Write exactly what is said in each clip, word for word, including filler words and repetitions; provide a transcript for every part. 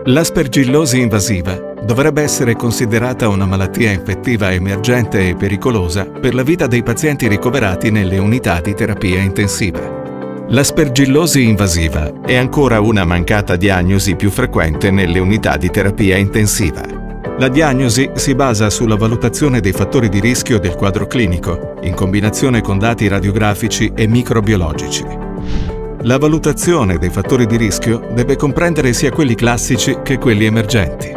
L'aspergillosi invasiva dovrebbe essere considerata una malattia infettiva emergente e pericolosa per la vita dei pazienti ricoverati nelle unità di terapia intensiva. L'aspergillosi invasiva è ancora una mancata diagnosi più frequente nelle unità di terapia intensiva. La diagnosi si basa sulla valutazione dei fattori di rischio del quadro clinico, in combinazione con dati radiografici e microbiologici. La valutazione dei fattori di rischio deve comprendere sia quelli classici che quelli emergenti.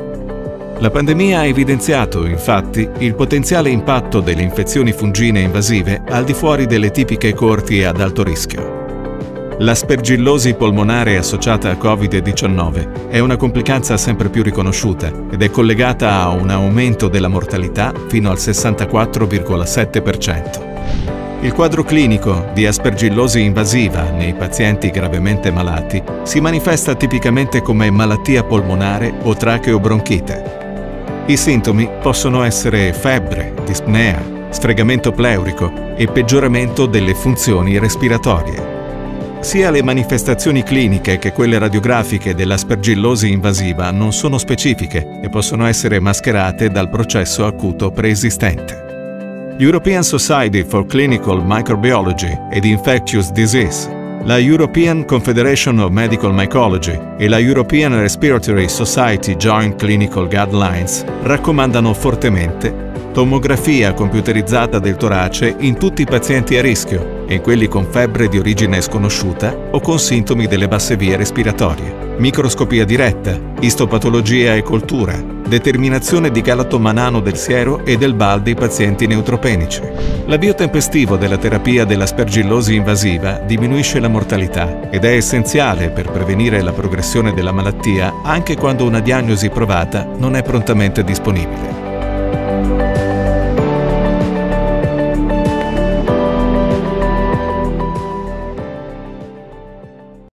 La pandemia ha evidenziato, infatti, il potenziale impatto delle infezioni fungine invasive al di fuori delle tipiche coorti ad alto rischio. L'aspergillosi polmonare associata a Covid diciannove è una complicanza sempre più riconosciuta ed è collegata a un aumento della mortalità fino al sessantaquattro virgola sette per cento. Il quadro clinico di aspergillosi invasiva nei pazienti gravemente malati si manifesta tipicamente come malattia polmonare o tracheobronchite. I sintomi possono essere febbre, dispnea, sfregamento pleurico e peggioramento delle funzioni respiratorie. Sia le manifestazioni cliniche che quelle radiografiche dell'aspergillosi invasiva non sono specifiche e possono essere mascherate dal processo acuto preesistente. European Society for Clinical Microbiology and Infectious Disease, la European Confederation of Medical Mycology e la European Respiratory Society Joint Clinical Guidelines raccomandano fortemente tomografia computerizzata del torace in tutti i pazienti a rischio e in quelli con febbre di origine sconosciuta o con sintomi delle basse vie respiratorie, microscopia diretta, istopatologia e coltura, determinazione di galattomanano del siero e del B A L dei pazienti neutropenici. L'avvio tempestivo della terapia dell'aspergillosi invasiva diminuisce la mortalità ed è essenziale per prevenire la progressione della malattia anche quando una diagnosi provata non è prontamente disponibile.